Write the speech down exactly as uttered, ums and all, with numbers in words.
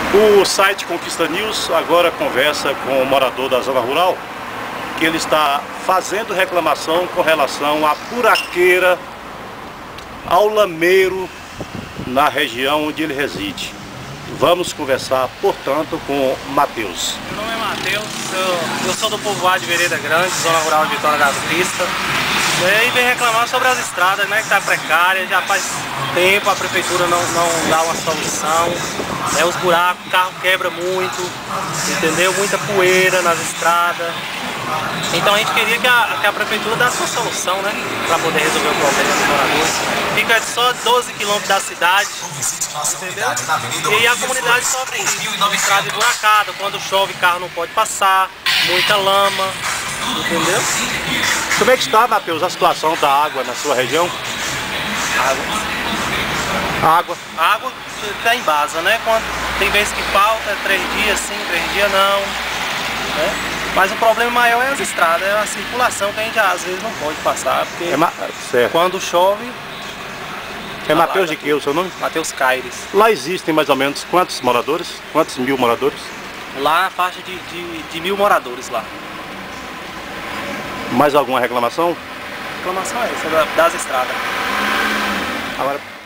O site Conquista News agora conversa com o morador da zona rural, que ele está fazendo reclamação com relação à buraqueira, ao lameiro na região onde ele reside. Vamos conversar, portanto, com o Matheus. Meu nome é Matheus, eu, eu sou do povoado de Vereda Grande, zona rural de Vitória das Vistas. E vem reclamar sobre as estradas, né, que está precária, já faz tempo a prefeitura não, não dá uma solução. É, os buracos, o carro quebra muito, entendeu? Muita poeira nas estradas. Então a gente queria que a, que a prefeitura desse uma solução, né, para poder resolver o problema dos moradores. Fica só doze quilômetros da cidade, entendeu? E a comunidade sofre isso, estrada emburacada, quando chove o carro não pode passar, muita lama, entendeu? Como é que está, Matheus, a situação da água na sua região? Água. Água? A água está em base, né? Quando tem vezes que falta, é três dias sim, três dias não, né? Mas o problema maior é as estradas, é a circulação que a gente às vezes não pode passar, porque é ma... certo. Quando chove... É Matheus de que o seu nome? Matheus Caires. Lá existem mais ou menos quantos moradores? Quantos mil moradores? Lá a faixa de, de, de mil moradores lá. Mais alguma reclamação? A reclamação é essa, das estradas. Agora...